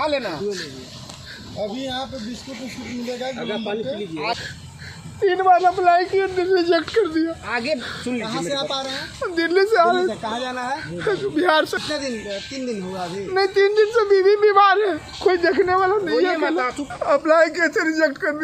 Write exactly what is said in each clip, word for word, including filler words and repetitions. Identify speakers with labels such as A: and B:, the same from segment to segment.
A: खा लेना।
B: अभी यहाँ पे बिस्कुट बिस्कुट मिलेगा,
A: अगर पानी पी लीजिए।
C: तीन बार अप्लाई किया, रिजेक्ट कर दिया।
A: आगे सुन लीजिए।
B: कहाँ से आप आ रहे हैं?
C: दिल्ली से आ रहे हैं।
B: कहाँ जाना है?
C: बिहार से।
B: कितने दिन? तीन दिन हुआ अभी?
C: नहीं, तीन दिन से बीवी बीमार है, कोई देखने वाला नहीं है।
A: मत
C: अप्लाई किए थे, रिजेक्ट कर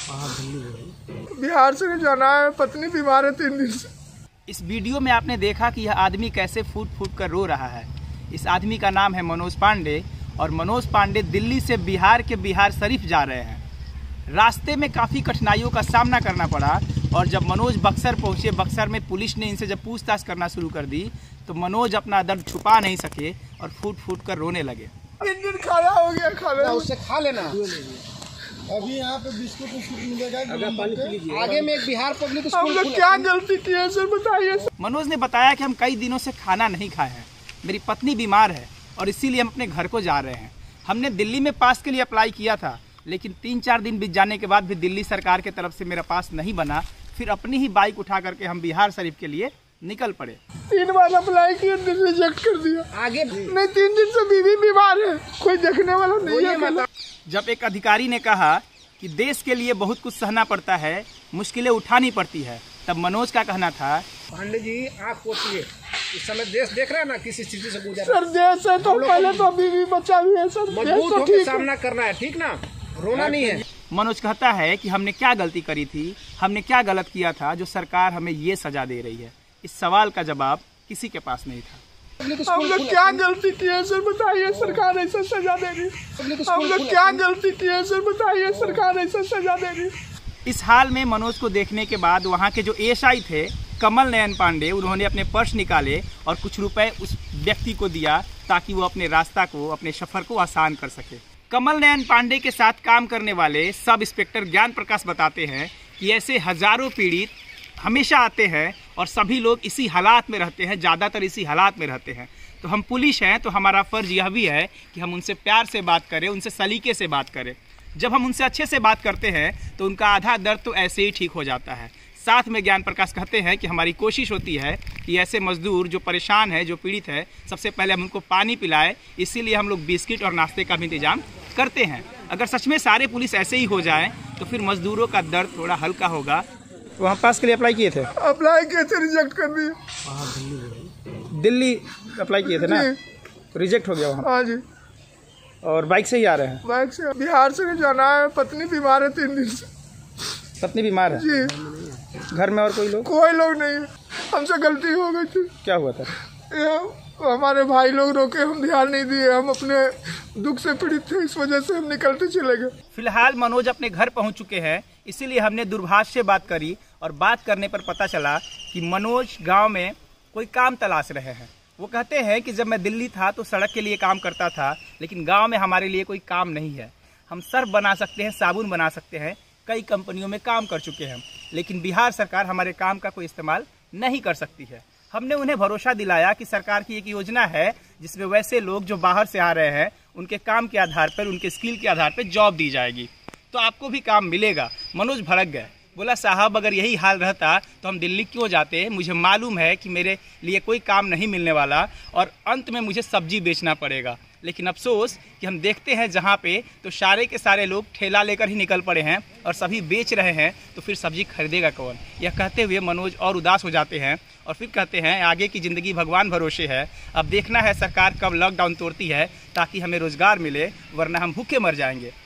C: दिया। बिहार से नहीं जाना है, पत्नी बीमार है तीन दिन से।
D: इस वीडियो में आपने देखा कि यह आदमी कैसे फूट फूट कर रो रहा है। इस आदमी का नाम है मनोज पांडे और मनोज पांडे दिल्ली से बिहार के बिहार शरीफ जा रहे हैं। रास्ते में काफ़ी कठिनाइयों का सामना करना पड़ा और जब मनोज बक्सर पहुंचे, बक्सर में पुलिस ने इनसे जब पूछताछ करना शुरू कर दी तो मनोज अपना दर्द छुपा नहीं सके और फूट फूट कर रोने लगे।
C: तीन दिन खाया हो गया, खा लेना,
A: उससे खा लेना।
B: अभी यहाँ पे बिस्कुट बिस्कुट मिलेगा,
A: अगर पानी पी लीजिए। आगे में एक बिहार पब्लिक
C: हम
A: स्कूल
C: लोग क्या गलती की है सर, बताइए सर।
D: मनोज ने बताया कि हम कई दिनों से खाना नहीं खाए हैं, मेरी पत्नी बीमार है और इसीलिए हम अपने घर को जा रहे हैं। हमने दिल्ली में पास के लिए अप्लाई किया था, लेकिन तीन चार दिन बीत जाने के बाद भी दिल्ली सरकार के तरफ से मेरा पास नहीं बना। फिर अपनी ही बाइक उठा करके हम बिहार शरीफ के लिए निकल पड़े।
C: तीन बार अप्लाई किया, रिजेक्ट कर दिया।
A: आगे
C: नहीं, तीन दिन से बीवी बीमार है, कोई देखने वाला नहीं है।
D: जब एक अधिकारी ने कहा कि देश के लिए बहुत कुछ सहना पड़ता है, मुश्किलें उठानी पड़ती है, तब मनोज का कहना था,
A: पांडे जी आँख पोतिए, इस समय देश देख रहे हैं ना किस स्थिति से गुजर
C: सर। देश है तो पहले तो बीवी बच्चा भी है सर,
A: मजबूत
C: तो
A: होकर
C: ठीक
A: सामना करना है, ठीक ना, रोना नहीं है।
D: मनोज कहता है कि हमने क्या गलती करी थी, हमने क्या गलत किया था जो सरकार हमें ये सजा दे रही है। इस सवाल का जवाब किसी के पास नहीं था।
C: हम लोग क्या गलती की है सर, बताइए, सरकार ऐसा सजा दे रही। हम लोग क्या गलती की है सर, बताइए, सरकार ऐसा सजा दे रही।
D: इस हाल में मनोज को देखने के बाद वहाँ के जो एएसआई थे कमल नयन पांडे, उन्होंने अपने पर्स निकाले और कुछ रुपए उस व्यक्ति को दिया ताकि वो अपने रास्ता को, अपने सफर को आसान कर सके। कमल नयन पांडे के साथ काम करने वाले सब इंस्पेक्टर ज्ञान प्रकाश बताते हैं कि ऐसे हजारों पीड़ित हमेशा आते हैं और सभी लोग इसी हालात में रहते हैं, ज़्यादातर इसी हालात में रहते हैं। तो हम पुलिस हैं तो हमारा फ़र्ज़ यह भी है कि हम उनसे प्यार से बात करें, उनसे सलीके से बात करें। जब हम उनसे अच्छे से बात करते हैं तो उनका आधा दर्द तो ऐसे ही ठीक हो जाता है। साथ में ज्ञान प्रकाश कहते हैं कि हमारी कोशिश होती है कि ऐसे मजदूर जो परेशान है, जो पीड़ित है, सबसे पहले हम उनको पानी पिलाएं। इसीलिए हम लोग बिस्किट और नाश्ते का भी इंतजाम करते हैं। अगर सच में सारे पुलिस ऐसे ही हो जाएं तो फिर मजदूरों का दर्द थोड़ा हल्का होगा। वहाँ पास के लिए अप्लाई किए थे?
C: अप्लाई किए थे, रिजेक्ट कर दिया।
D: दिल्ली अप्लाई किए थे ना, तो रिजेक्ट हो गया वहाँ।
C: हाँ जी।
D: और बाइक से ही आ रहे हैं?
C: बाइक से। बिहार से नहीं जाना है, पत्नी बीमार है तीन दिन से।
D: पत्नी बीमार है
C: जी।
D: घर में और कोई लोग?
C: कोई लोग नहीं है, हमसे गलती हो गई थी।
D: क्या हुआ था?
C: हमारे भाई लोग रोके, हम ध्यान नहीं दिए, हम अपने दुख से पीड़ित थे, इस वजह से हम निकलते चले गए।
D: फिलहाल मनोज अपने घर पहुंच चुके हैं, इसीलिए हमने दूरभाष से बात करी और बात करने पर पता चला कि मनोज गांव में कोई काम तलाश रहे हैं। वो कहते हैं कि जब मैं दिल्ली था तो सड़क के लिए काम करता था, लेकिन गाँव में हमारे लिए कोई काम नहीं है। हम सर्फ बना सकते हैं, साबुन बना सकते हैं, कई कंपनियों में काम कर चुके हैं, लेकिन बिहार सरकार हमारे काम का कोई इस्तेमाल नहीं कर सकती है। हमने उन्हें भरोसा दिलाया कि सरकार की एक योजना है जिसमें वैसे लोग जो बाहर से आ रहे हैं उनके काम के आधार पर, उनके स्किल के आधार पर जॉब दी जाएगी, तो आपको भी काम मिलेगा। मनोज भड़क गए, बोला साहब अगर यही हाल रहता तो हम दिल्ली क्यों जाते, मुझे मालूम है कि मेरे लिए कोई काम नहीं मिलने वाला और अंत में मुझे सब्जी बेचना पड़ेगा। लेकिन अफसोस कि हम देखते हैं जहाँ पे तो सारे के सारे लोग ठेला लेकर ही निकल पड़े हैं और सभी बेच रहे हैं, तो फिर सब्जी खरीदेगा कौन। यह कहते हुए मनोज और उदास हो जाते हैं और फिर कहते हैं आगे की ज़िंदगी भगवान भरोसे है, अब देखना है सरकार कब लॉकडाउन तोड़ती है ताकि हमें रोज़गार मिले, वरना हम भूखे मर जाएंगे।